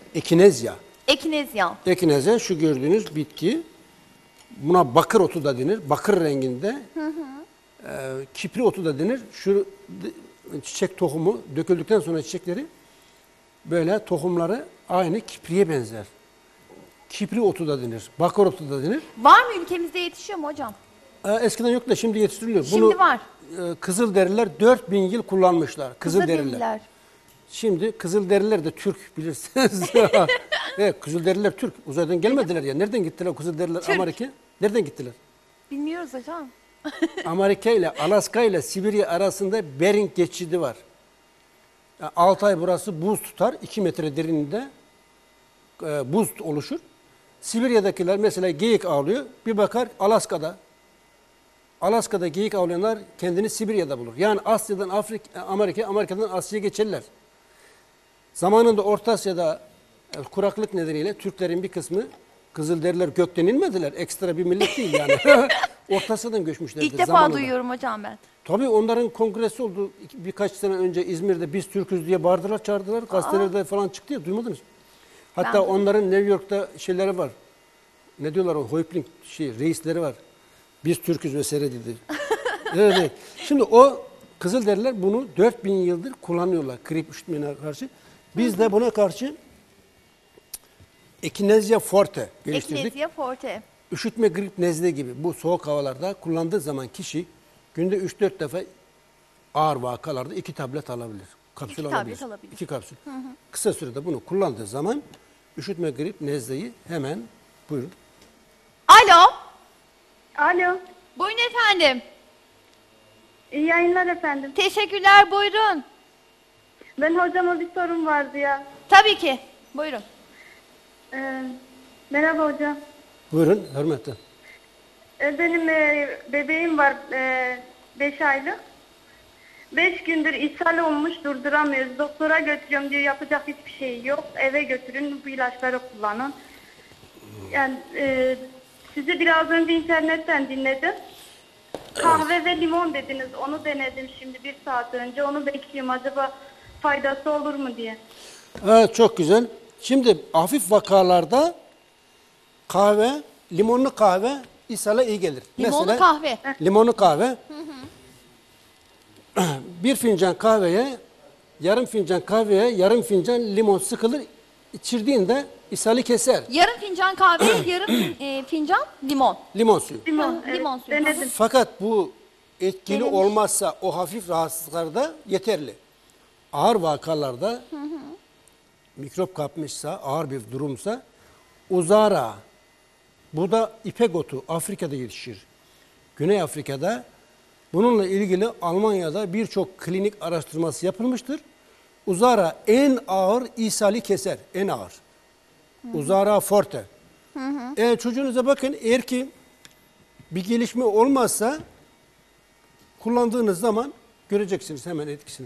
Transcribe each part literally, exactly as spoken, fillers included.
Ekinezya. Ekinezya. Ekinezya şu gördüğünüz bitki. Buna bakır otu da denir. Bakır renginde. Hı hı. E, kipri otu da denir. Şu çiçek tohumu döküldükten sonra çiçekleri böyle tohumları aynı kipriye benzer. Kipri otu da denir. Bakır otu da denir. Var mı ülkemizde, yetişiyor mu hocam? E, eskiden yok da şimdi yetiştiriliyor. Şimdi Bunu, var. E, Kızılderililer dört bin yıl kullanmışlar. Kızılderililer. Kızılderililer. Şimdi Kızılderililer de Türk bilirsiniz. Evet, Kızılderililer Türk. Uzaydan gelmediler ya. Nereden gittiler Kızılderililer Türk. Amerika? Nereden gittiler? Bilmiyoruz hocam. Amerika ile Alaska ile Sibirya arasında Bering geçidi var. Yani altı ay burası buz tutar. iki metre derinliğinde e, buz oluşur. Sibirya'dakiler mesela geyik avlıyor. Bir bakar Alaska'da. Alaska'da geyik avlayanlar kendini Sibirya'da bulur. Yani Asya'dan Afrika, Amerika, Amerika'dan Asya'ya geçerler. Zamanında Orta Asya'da e, kuraklık nedeniyle Türklerin bir kısmı Kızılderililer gökten inmediler. Ekstra bir millet değil yani. Orta Asya'dan göçmüşlerdi İlk defa zamanında. duyuyorum hocam ben. Tabii onların kongresi oldu. Birkaç sene önce İzmir'de biz Türk'üz diye bağırdılar, çağırdılar. Gazetelerde falan çıktı ya, duymadınız mı? Hatta Ben onların New York'ta şeyleri var. Ne diyorlar o Hoypling şey, reisleri var. Biz Türk'üz vesaire dedi. Evet, evet. Şimdi o Kızılderililer bunu dört bin yıldır kullanıyorlar grip üşütmeye karşı. Biz de buna karşı Echinacea forte geliştirdik. Echinacea forte. Üşütme, grip, nezle gibi bu soğuk havalarda kullandığı zaman kişi günde üç dört defa ağır vakalarda iki tablet alabilir. Kapsül İki alabilir. tablet alabilir. İki kapsül. Hı hı. Kısa sürede bunu kullandığı zaman üşütme, grip, nezleyi hemen buyurun. Alo. Alo. Buyurun efendim. İyi yayınlar efendim. Teşekkürler, buyurun. Ben hocama bir sorum vardı ya. Tabii ki. Buyurun. Ee, merhaba hocam. Buyurun, hürmetle. Ee, benim e, bebeğim var beş aylık. beş gündür ishal olmuş, durduramıyoruz. Doktora götürüyorum diyor, yapacak hiçbir şey yok. Eve götürün, bu ilaçları kullanın. Yani e, sizi biraz önce internetten dinledim. Kahve ve limon dediniz. Onu denedim şimdi bir saat önce. Onu bekliyorum, acaba faydası olur mu diye. Evet, çok güzel. Şimdi hafif vakalarda kahve, limonlu kahve ishale iyi gelir. Limonlu Mesela, kahve. Limonlu kahve. Hı hı. Bir fincan kahveye, yarım fincan kahveye, yarım fincan limon sıkılır. İçirdiğinde ishali keser. Yarım fincan kahve, yarım e, fincan limon. Limon suyu. Limon, Hı, evet, limon suyu. denedim. Fakat bu etkili Denemiş. olmazsa o hafif rahatsızlıklarda yeterli. Ağır vakalarda hı hı. mikrop kapmışsa, ağır bir durumsa uzara, bu da ipek otu Afrika'da yetişir. Güney Afrika'da bununla ilgili Almanya'da birçok klinik araştırması yapılmıştır. Uzara en ağır ishali keser, en ağır. Hı hı. Uzara forte. Hı hı. Eğer çocuğunuza bakın, eğer ki bir gelişme olmazsa kullandığınız zaman göreceksiniz hemen etkisini.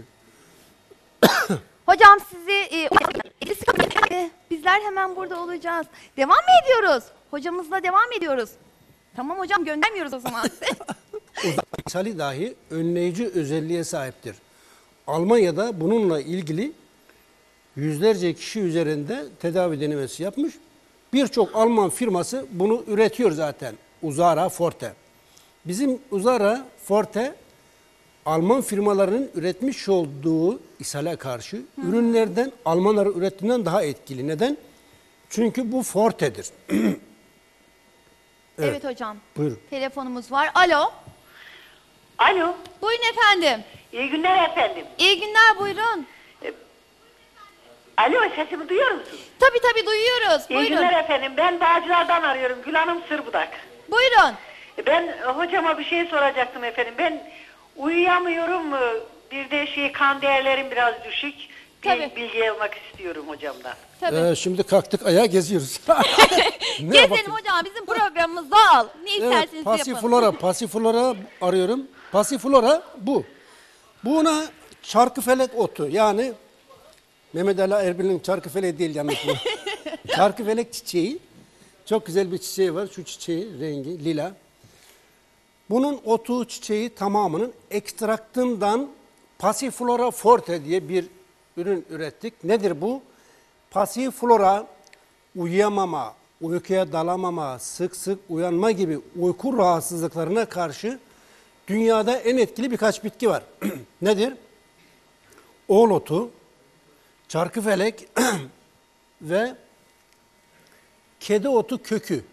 Hocam sizi e, e, bizler hemen burada olacağız. Devam mı ediyoruz? Hocamızla devam ediyoruz. Tamam hocam, göndermiyoruz o zaman. İshali dahi önleyici özelliğe sahiptir. Almanya'da bununla ilgili yüzlerce kişi üzerinde tedavi denemesi yapmış. Birçok Alman firması bunu üretiyor zaten. Uzara Forte. Bizim Uzara Forte Alman firmalarının üretmiş olduğu ishale karşı Hı. ürünlerden Almanlar ürettiğinden daha etkili. Neden? Çünkü bu Forte'dir. evet. Evet hocam. Buyurun. Telefonumuz var. Alo. Alo. Buyurun efendim. İyi günler efendim. İyi günler, buyurun. Alo, sesimi duyuyor musun? Tabii tabii duyuyoruz. İyi Buyurun. günler efendim. Ben Bağcılar'dan arıyorum. Gül Hanım Sırbudak. Buyurun. Ben hocama bir şey soracaktım efendim. Ben uyuyamıyorum. Bir de şey, kan değerlerim biraz düşük. Bir Tabii. bilgi almak istiyorum hocamdan. Tabii. Ee, şimdi kalktık ayağa geziyoruz. Ne Gezelim bakayım? hocam, bizim programımızda al. Ne isterseniz Evet, yapın. Passiflora, Passiflora arıyorum. Passiflora bu. Buna çarkıfelek otu, yani Mehmet Ali Erbil'in çarkıfelek değil yanlış bu. Çarkıfelek çiçeği. Çok güzel bir çiçeği var. Şu çiçeği rengi lila. Bunun otu, çiçeği tamamının ekstraktından Passiflora forte diye bir ürün ürettik. Nedir bu? Pasiflora, uyuyamama, uykuya dalamama, sık sık uyanma gibi uyku rahatsızlıklarına karşı dünyada en etkili birkaç bitki var. Nedir? Oğul otu, çarkıfelek ve kedi otu kökü.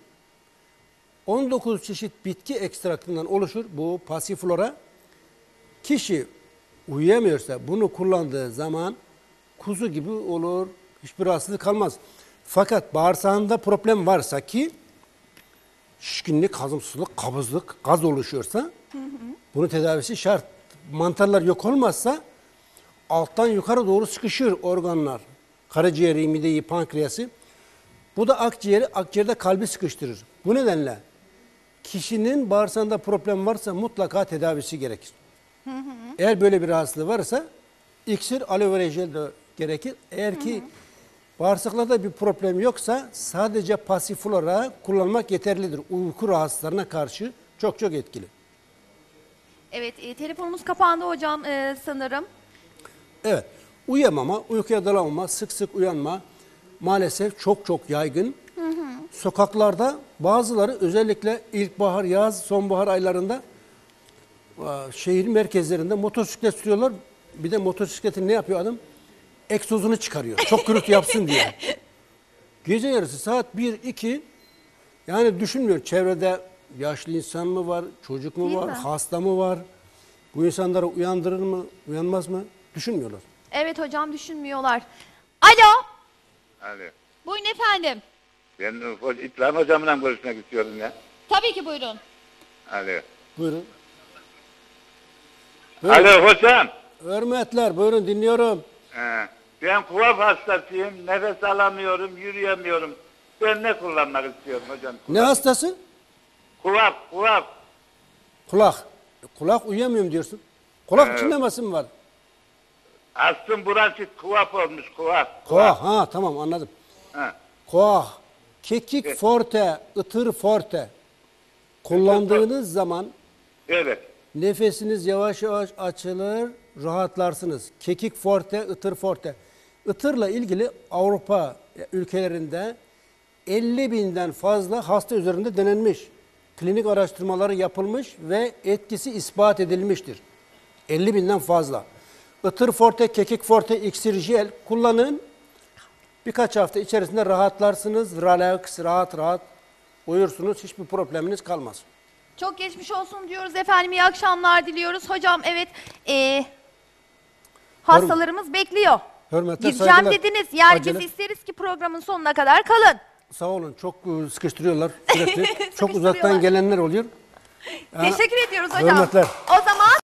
on dokuz çeşit bitki ekstraktından oluşur bu pasiflora. Kişi uyuyamıyorsa bunu kullandığı zaman kuzu gibi olur, hiçbir rahatsızlık kalmaz. Fakat bağırsağında problem varsa ki şişkinlik, hazımsızlık, kabızlık, gaz oluşuyorsa hı hı. bunun tedavisi şart. Mantarlar yok olmazsa alttan yukarı doğru sıkışır organlar. Karaciğeri, mideyi, pankreası. Bu da akciğeri, akciğerde kalbi sıkıştırır. Bu nedenle kişinin bağırsağında problem varsa mutlaka tedavisi gerekir. Hı hı. Eğer böyle bir rahatsızlığı varsa iksir, aloe vera jel de gerekir. Eğer ki hı hı. bağırsaklarda bir problem yoksa sadece pasiflora kullanmak yeterlidir. Uyku rahatsızlarına karşı çok çok etkili. Evet, e, telefonumuz kapandı hocam e, sanırım. Evet, uyuyamama, uykuya dalamama, sık sık uyanma maalesef çok çok yaygın. Hı hı. Sokaklarda bazıları özellikle ilkbahar, yaz, sonbahar aylarında şehir merkezlerinde motosiklet sürüyorlar. Bir de motosikletin ne yapıyor adam? Egzozunu çıkarıyor. Çok gürültü yapsın diye. Gece yarısı saat bir iki yani düşünmüyor. Çevrede yaşlı insan mı var, çocuk mu Değil var, mi? hasta mı var? Bu insanları uyandırır mı, uyanmaz mı? Düşünmüyorlar. Evet hocam düşünmüyorlar. Alo. Alo. Buyurun efendim. Ben İbrahim hocamla görüşmek istiyorum ya. Tabii ki buyurun. Alo. Buyurun. Buyurun. Alo hocam. Hürmetler, buyurun dinliyorum. Ee, ben kuva hastasıyım. Nefes alamıyorum, yürüyemiyorum. Ben ne kullanmak istiyorum hocam? Ne hastası? Kuva, kuva. Kulak. E, kulak uyuyamıyorum diyorsun. Kulak Evet. çınlaması mı var? Astım bronşit kuvap olmuş kuvap. Koah, ha tamam anladım. Ha. Koah, kekik Evet. forte, ıtır forte kullandığınız zaman Evet. nefesiniz yavaş yavaş açılır, rahatlarsınız. Kekik forte, ıtır forte. Itırla ilgili Avrupa ülkelerinde elli binden fazla hasta üzerinde denenmiş. Klinik araştırmaları yapılmış ve etkisi ispat edilmiştir. elli binden fazla. Itır forte, kekik forte, iksir jel kullanın. Birkaç hafta içerisinde rahatlarsınız. Relax, rahat rahat uyursunuz. Hiçbir probleminiz kalmaz. Çok geçmiş olsun diyoruz efendim. İyi akşamlar diliyoruz. Hocam evet e, hastalarımız bekliyor. Hürmetler, Gireceğim saygılar. dediniz. Yani Acele. biz isteriz ki programın sonuna kadar kalın. Sağ olun. Çok e, sıkıştırıyorlar sürekli. Çok Sıkıştırıyorlar. uzaktan gelenler oluyor. Yani, Teşekkür ediyoruz hocam. hürmetler. O zaman